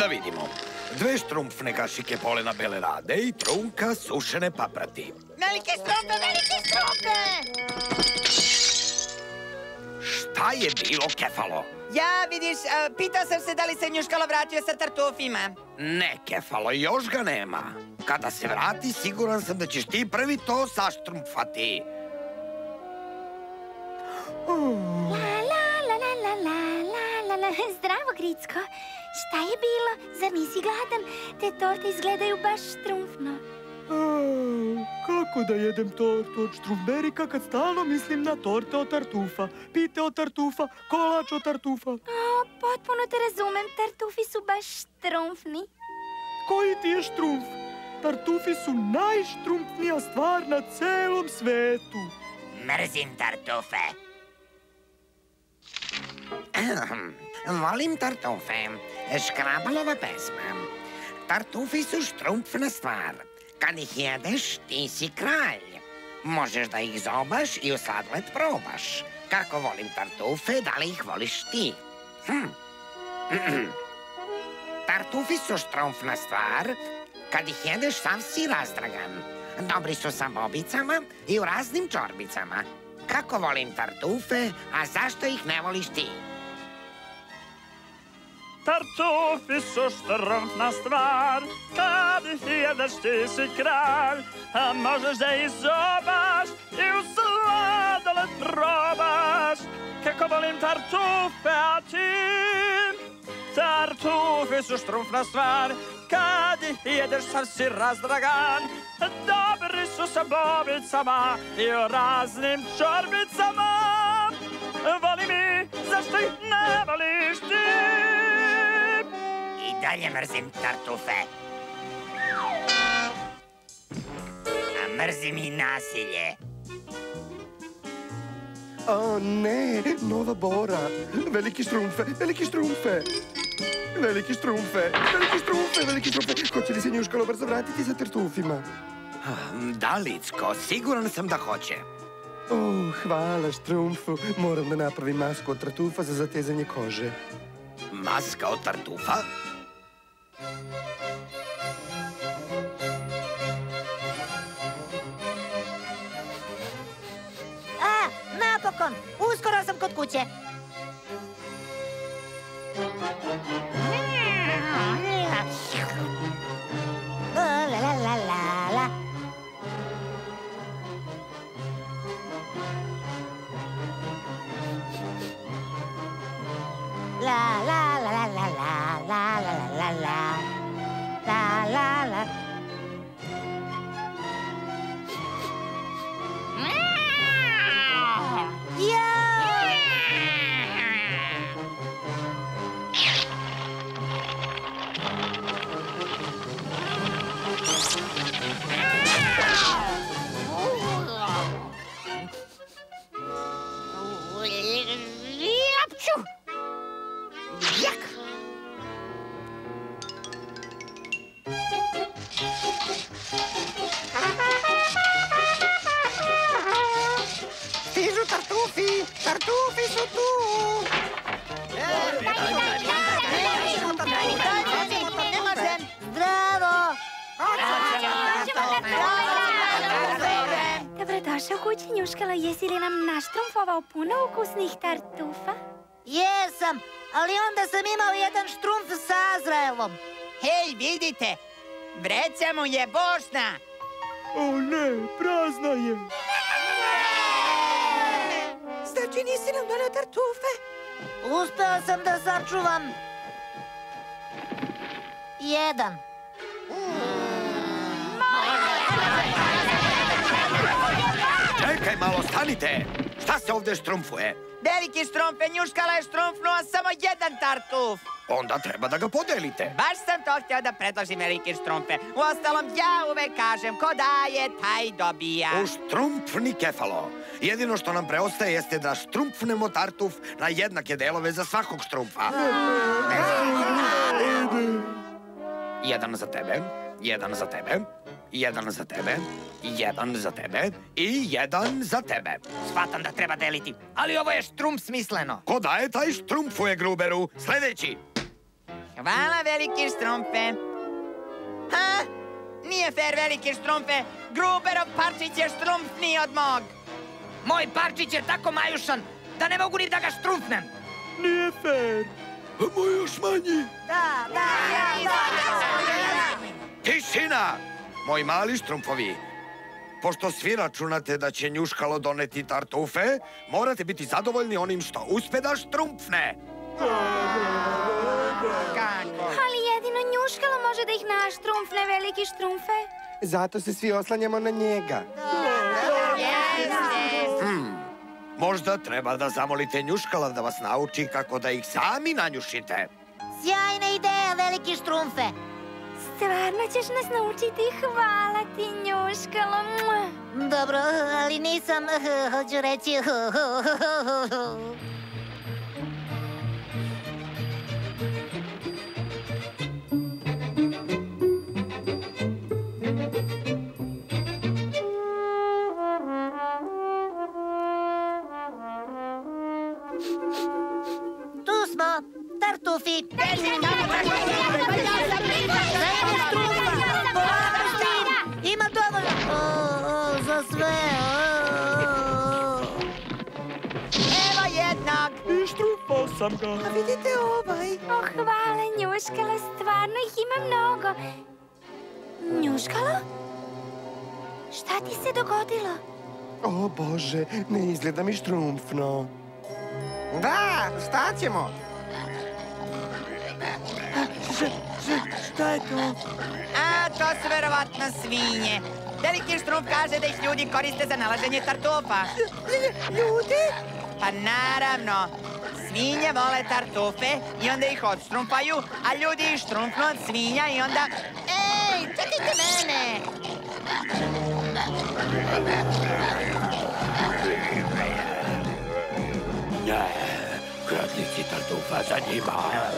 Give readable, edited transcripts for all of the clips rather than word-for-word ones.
Da vidimo. 2 štrumpfne kašike polena bele rade i trunka sušene paprati. Velike strumpe, velike strumpe! Šta je bilo, Kefalo? Ja, vidiš, pitao sam se da li se Njuškalo vratio sa tartufima. Ne, Kefalo, još ga nema. Kada se vrati, siguran sam da ćeš ti prvi to saštrumpfati. Zdravo, Gricko. Šta je bilo? Zar nisi gladan? Te torte izgledaju baš štrumfno. Kako da jedem tortu od štrumberika kad stalno mislim na torte od tartufa? Pite od tartufa, kolač od tartufa. Potpuno te razumem, tartufi su baš štrumfni. Koji ti je štrumf? Tartufi su najštrumfnija stvar na celom svetu. Mrzim tartufe. Volim tartufe. Škrabalova pesma. Tartufi su štrumpfna stvar. Kad ih jedeš, ti si kralj. Možeš da ih zobaš i u sladoled probaš. Kako volim tartufe, da li ih voliš ti? Tartufi su štrumpfna stvar. Kad ih jedeš, sav si razdragan. Dobri su sa bobicama i u raznim čorbicama. Kako volim tartufe, a zašto ih ne voliš ti? Tartufi su štrumfna stvar, kad ih jedeš ti si kralj, a možeš da ih zobaš i u sladoled probaš. Kako volim tartufe, a ti? Tartufi su štrumfna stvar, kad ih jedeš sav si razdragan, dobri su sa bobicama i u raznim čorbicama. Voli mi, zašto ih ne voliš ti? I dalje mrzim tartufe. A mrzim i nasilje. O ne, nova Bora. Veliki štrumfe, veliki štrumfe. Veliki štrumfe, veliki štrumfe, veliki štrumfe. Hoće li se Njuškalo brzo vratiti sa tartufima? Da, Licko, siguran sam da hoće. Hvala štrumfu. Moram da napravim masku od tartufa za zatezanje kože. Maska od tartufa? Napokon! Uskoro sam kod kuće. Stižu tartufi! Tartufi su tu! Ne možem! Zdravo! Dobrodošao kući, Njuškalo. Jesi li nam naštrumfovao puno ukusnih tartufa? Jesam, ali onda sam imao jedan štrumf sa Azraelom. Hej, vidite! Vreća mu je bošna! O ne, prazna je. Znači nisi nam donio tartufe? Uspeo sam da sačuvam jedan. Čekaj malo, stanite! Šta se ovde štrumfuje? Veliki štrumfe, Njuškala je štrumfnuo samo jedan tartuf. Onda treba da ga podelite. Baš sam to htio da predložim, veliki štrumfe. Uostalom, ja uvek kažem, ko daje, taj dobija. U štrumpfni, Kefalo. Jedino što nam preostaje jeste da štrumpfnemo tartuf na jednake delove za svakog štrumpfa. Jedan za tebe, jedan za tebe, jedan za tebe, jedan za tebe i jedan za tebe. Shvatam da treba deliti, ali ovo je štrumpf smisleno. Ko daje, taj štrumpfuje, Gruberu. Sledeći. Hvala, veliki štrumfe. Ha? Nije fair, veliki štrumfe. Gruberov parčić je štrumfniji od mog. Moj parčić je tako majušan da ne mogu ni da ga štrumfnem. Nije fair. A moj još manji. Da. Tišina! Moji mali štrumfovi. Pošto svi računate da će Njuškalo doneti tartufe, morate biti zadovoljni onim što uspe da štrumfne. Ali jedino Njuškalo može da ih naštrumfne, veliki štrumfe. Zato se svi oslanjamo na njega. Možda treba da zamolite Njuškala da vas nauči kako da ih sami nanjušite. Sjajna ideja, veliki štrumfe. Stvarno ćeš nas naučiti, hvala ti, Njuškalo. Dobro, ali nisam, hoću reći... Tu smo, tartufi. Ima dovoljno. Za sve. Evo jednog. I štrumfao sam ga. A vidite ovaj. Hvala, Njuškalo, stvarno ih ima mnogo. Njuškalo? Šta ti se dogodilo? O Bože, ne izgleda mi štrumfno. Da, šta ćemo? Šta je to? A, to su verovatno svinje. Veliki štrumf kaže da ih ljudi koriste za nalaženje tartufa. Ljudi? Pa naravno. Svinje vole tartufe i onda ih odštrumfaju, a ljudi ih štrumfnu od svinja i onda... Ej, čekajte mene! Kradljivci tartufa za njima.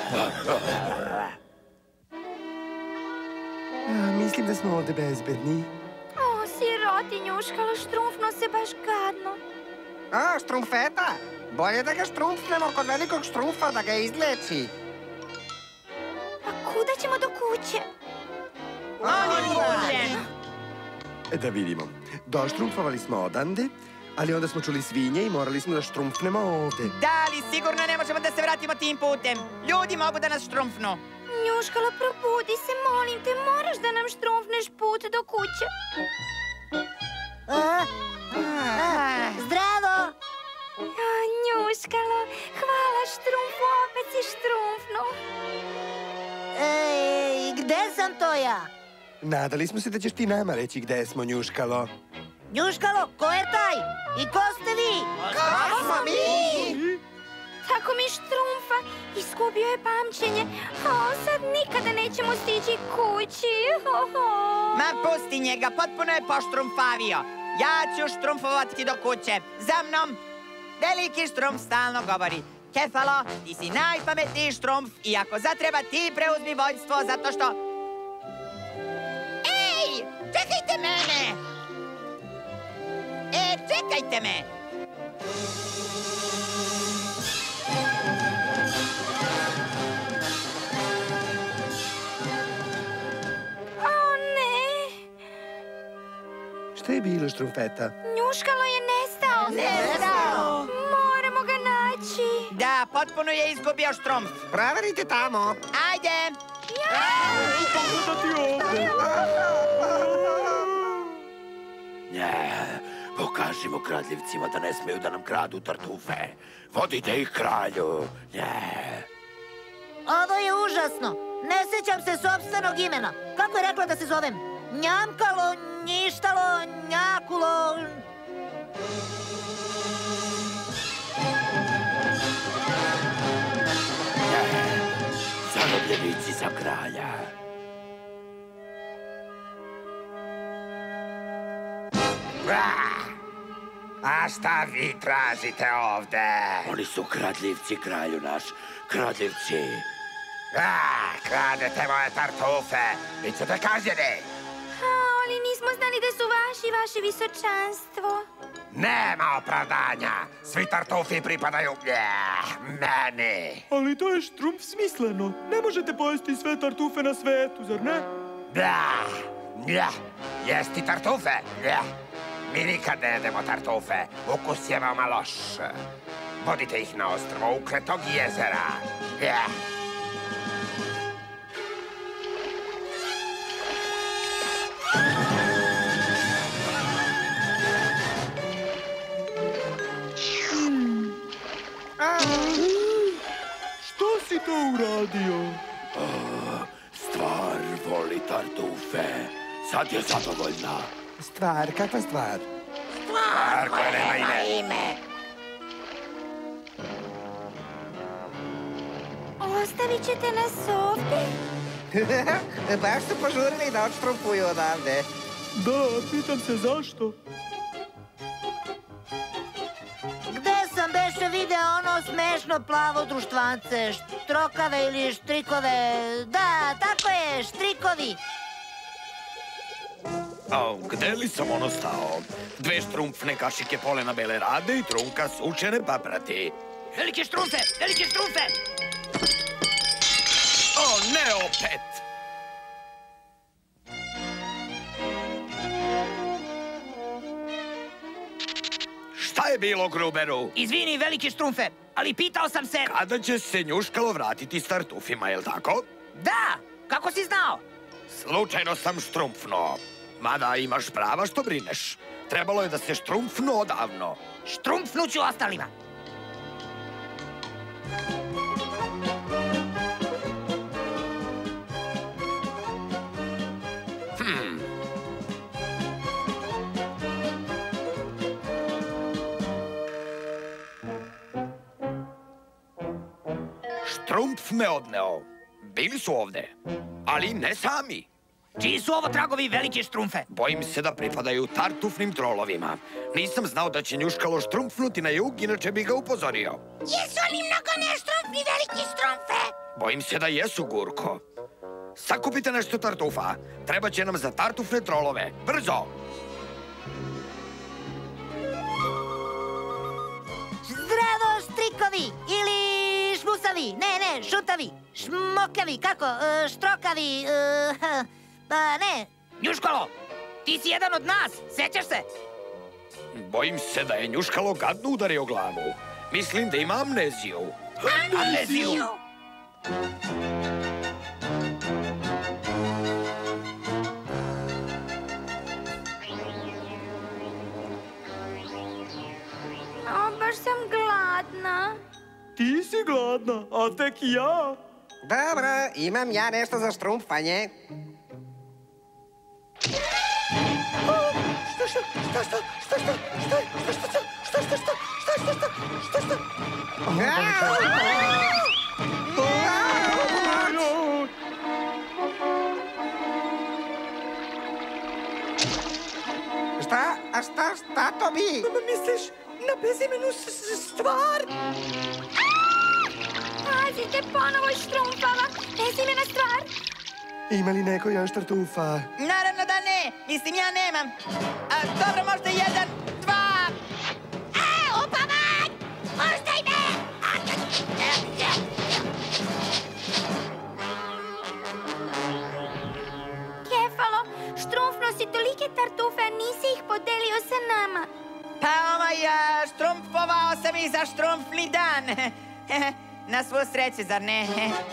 Mislim da smo ovde bezbedni. O, siroti, Njuškalo, štrumfno se baš gadno. A, štrumfeta? Bolje da ga štrumfnemo kod velikog štrumfa da ga izleči. A kuda ćemo do kuće? Da vidimo. Doštrumfovali smo odande, ali onda smo čuli svinje i morali smo da štrumfnemo ovde. Da, ali sigurno ne možemo da se vratimo tim putem. Ljudi mogu da nas štrumfnu. Njuškalo, probudi se, molim te, moraš da nam štrumfneš put do kuće. Zdravo! Njuškalo, hvala štrumfu, opet si štrumfnu. Ej, gde sam to ja? Nadali smo se da ćeš ti nama reći gde smo, Njuškalo. Njuškalo, ko je taj? I ko ste vi? Ko smo mi? Tako mi štrumfa, izgubio je pamćenje. O, sad nikada nećemo stići kući. Ma pusti njega, potpuno je poštrumfavio. Ja ću štrumfovati do kuće. Za mnom! Veliki štrumf stalno govori: Kefalo, ti si najpametniji štrumf i ako zatreba ti preuzmi vođstvo zato što... Ej, čekajte mene! Čekajte me! O, ne! Šta je bilo, štrumfeta? Njuškalo je nestao. Nestao! Moramo ga naći. Da, potpuno je izgubio štrumf. Proverite tamo. Ajde! Pogledati ovde. Pokažimo kradljivcima da ne smeju da nam kradu tartufe. Vodite ih kralju. Ovo je užasno. Ne sjećam se sopstvenog imena. Kako je rekla da se zovem? Njamkalo, njištalo, njakulo... Zarobljenici za kralja. A šta vi tražite ovde? Oni su kradljivci, kralju naš. Kradljivci. Kradete moje tartufe. Bićete kažnjeni. Ali nismo znali da su vaše visočanstvo. Nema opravdanja. Svi tartufi pripadaju meni. Ali to je Štrumpf smisleno. Ne možete pojesti sve tartufe na svetu, zar ne? Jesti tartufe? Mi nikad ne jedemo tartufe. Ukus je veoma loš. Vodite ih na ostrvo Ukletog jezera. Što si to uradio? Stvar voli tartufe. Sad je zadovoljna. Stvar, kakva stvar? Stvar koja nema ime. Ostavit ćete nas ovdje? Baš su požurili da odštrumpuju odavde. Da, pitam se zašto. Gde sam beše video ono smešno plavo društvance? Štrokave ili štrikove? Da, tako je, štrikovi. Gde li sam ono stao? 2 štrumpfne kašike polena bele rade i trunka sučene paprati. Velike štrumfe! Velike štrumfe! O, ne opet! Šta je bilo, Gruberu? Izvini, velike štrumfe, ali pitao sam se... Kada će se Njuškalo vratiti s tartufima, je li tako? Da! Kako si znao? Slučajno sam štrumpfno. Mada imaš prava što brineš. Trebalo je da se štrumpfno odavno. Štrumpfnuću ostalima. Štrumpf me odneo. Bili su ovde, ali ne sami. Čiji su ovo tragovi velike štrumfe? Bojim se da pripadaju tartufnim trolovima. Nisam znao da će Njuškalo štrumpfnuti na jug, inače bi ga upozorio. Jesu li mnogo neštrumfni veliki štrumfe? Bojim se da jesu, Gurko. Sakupite nešto tartufa. Treba će nam za tartufne trolove. Brzo! Zdravo, štrikovi! Ili šmusavi! Ne, šutavi! Šmokavi, kako? Štrokavi... Pa ne... Njuškalo, ti si jedan od nas, sećaš se? Bojim se da je Njuškalo gadno udario glavu. Mislim da ima amneziju. Amneziju? Baš sam gladna. Ti si gladna, a tek ja. Dobro, imam ja nešto za štrumpfanje. Šta to bi? Misliš na bezimenu stvar? Pazite, ponovo štrumfava. Bezimena stvar. Ima li neko još tartufa? Naravno da ne. Mislim, ja nemam. Dobro, možda 1, 2. Upavaj! Puštaj me! Kefalo, štrumfno si tolike tartufe, a nisi ih podelio sa nama. Pa štrumpfovao sam i za štrumpfni dan. Na svu sreću, zar ne?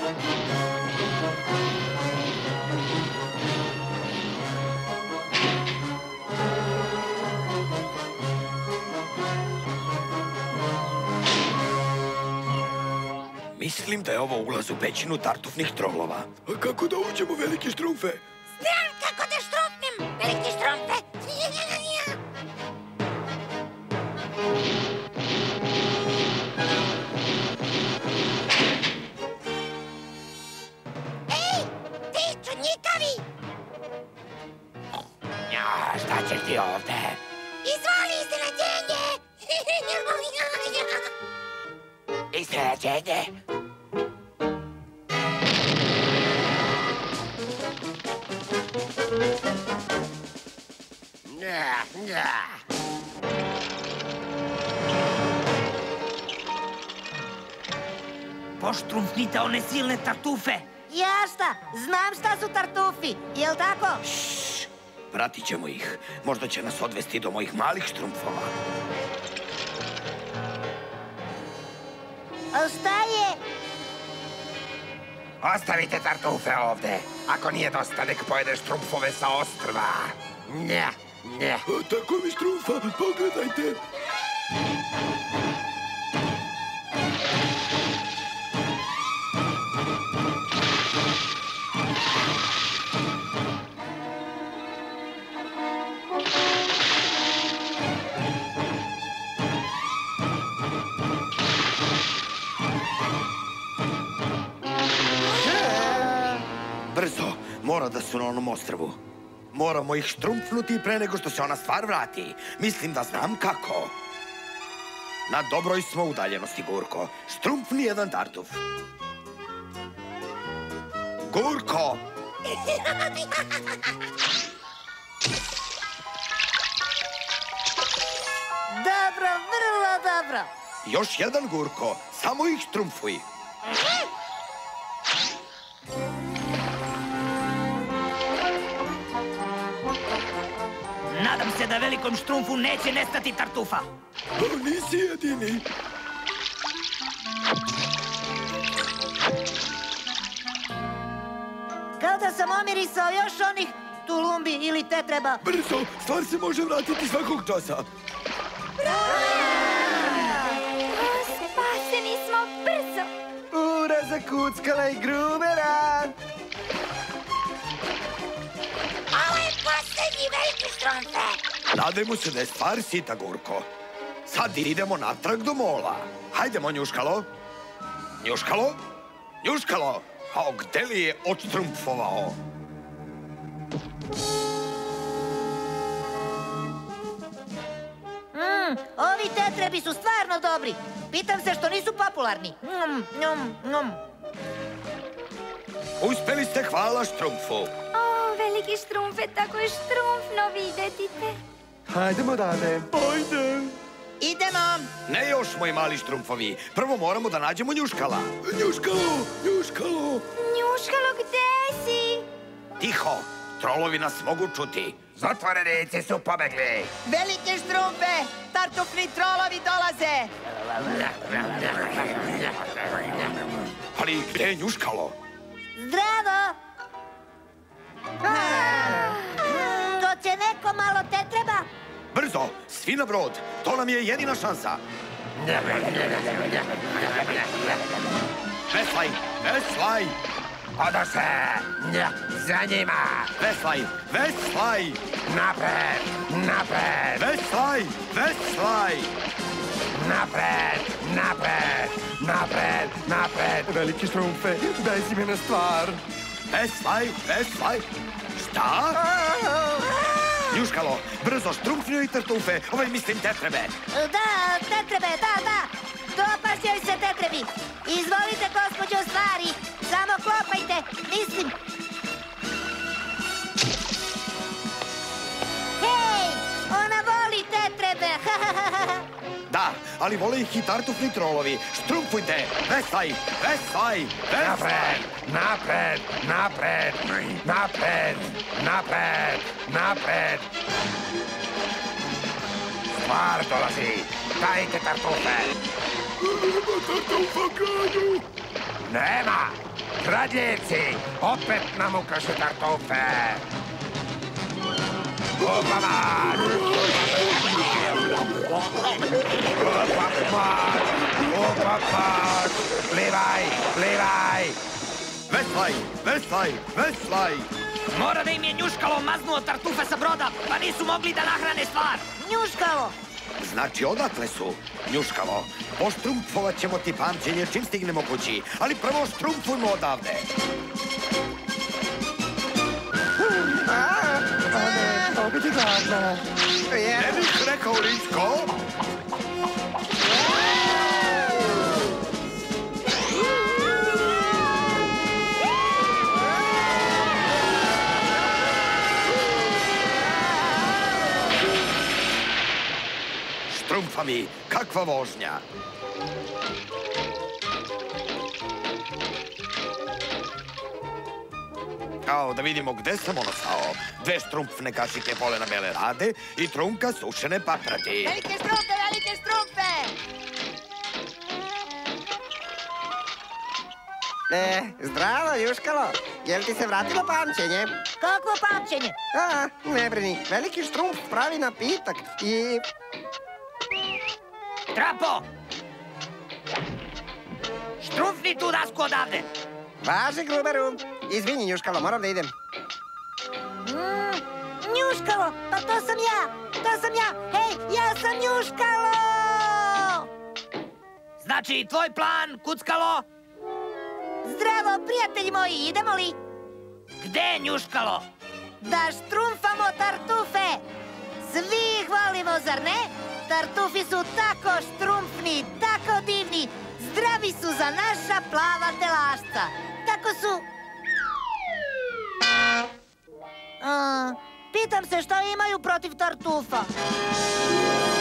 Mislim da je ovo ulaz u pećinu tartufnih trolova. A kako da uđemo, velike štrumfe? Znam kako da štrumfnem, veliki štrumfe. Ej, ti čudnjikavi! Šta ćeš ti ovde? Izvoli iznenađenje! Iznenađenje? Poštrumfnite one silne tartufe. Ja šta? Znam šta su tartufi, jel tako? Pratit ćemo ih. Možda će nas odvesti do mojih malih štrumpfova. A šta je? Ostavite tartufe ovde. Ako nije dosta, nek pojede štrumpfove sa ostrva. Nja, nja. Tako mi štrumpfa, pogledajte. Brzo, mora da su na onom ostrvu. Moramo ih štrumpfnuti pre nego što se ona stvar vrati. Mislim da znam kako. Na dobroj smo udaljenosti, Gurko. Štrumpfni jedan tartuf. Gurko! Dobro, vrlo dobro. Još jedan, Gurko. Samo ih štrumpfuj. Nadam se da velikom štrumfu neće nestati tartufa. Nisi jedini. Kao da sam omirisao još onih tulumbi ili tetreba. Brzo, stvar se može vratiti svakog časa. Spaseni smo brzo. Ura za kuckala i grumera. Ovo je posljednji veliki štrumpfe. Nadajmo se da je stvar sita, Gurko. Sad idemo natrag do mola. Hajdemo, Njuškalo. Njuškalo? Njuškalo! A gde li je odštrumpfovao? Ovi tetrebi su stvarno dobri. Pitam se što nisu popularni. Uspeli ste, hvala štrumpfu. O, veliki štrumpfe, tako je štrumpfno videti te. Hajdemo dalje. Ajde. Idemo. Ne još, moji mali štrumpfovi. Prvo moramo da nađemo Njuškala. Njuškalo, Njuškalo. Njuškalo, gde si? Tiho, trolovi nas mogu čuti. Zatvorenici su pobegli. Velike štrumpfe, tartufni trolovi dolaze. Ali gde je Njuškalo? Zdravo! Hoće neko malo tetreba? Brzo, svi na brod. To nam je jedina šansa. Veslaj, veslaj! Oda se! Za njima! Veslaj, veslaj! Napred, napred! Veslaj, veslaj! Napred, napred, napred, napred! Veliki štrumpfe, daj si mene stvar. Veslaj, veslaj! Šta? Njuškalo, brzo štrumpfni i tartufe, mislim tetrebe. Da, tetrebe, da. Dopašćaju se tetrebi. Izvolite, gospođo stvari. Samo klopajte, mislim. Hej, ona voli tetrebe. Da, ali vole ih i tartufni trolovi. Štrumpfujte, veslaj, veslaj, veslaj! Napred, napred, napred, napred, napred! Stvar dolazi, dajte tartufe! Nema tartufa, kralju. Nema! Kradljivci, opet nam ukraše tartufe! Upamat! Upamat! Upamat! Plivaj, plivaj! Veslaj, veslaj, veslaj! Mora da im je Njuškalo maznuo tartufe sa broda, pa nisu mogli da nahrane stvar. Njuškalo. Znači, odakle su? Njuškalo, poštrumpfovat ćemo ti pamćenje čim stignemo kući, ali prvo štrumpfujmo odavde. Opet je gladna. Ne bih rekao, Ličko? Štrumpfami, kakva vožnja! Kao da vidimo gde sam ono stao. 2 štrumpfne kašike polena bele rade i trunka sušene paprati. Velike štrumfe, velike štrumfe! Zdravo, Juškalo. Jel ti se vratilo pamćenje? Kakvo pamćenje? Ne brini. Veliki štrumpf pravi napitak i... Trapo! Štrumfni tu dasku odavde! Važi, Gruberu. Izvini, Juškalo, moram da idem. Njuškalo, pa to sam ja! To sam ja! Hej, ja sam Njuškalo! Znači, tvoj plan, kuckalo? Zdravo, prijatelji moji, idemo li? Gde, njuškalo? Da štrumfamo tartufe! Svi ih volimo, zar ne? Tartufi su tako štrumfni, tako divni, zdravi su za naša plava telašca. Tako su... Pitam se šta imaju protiv tartufa.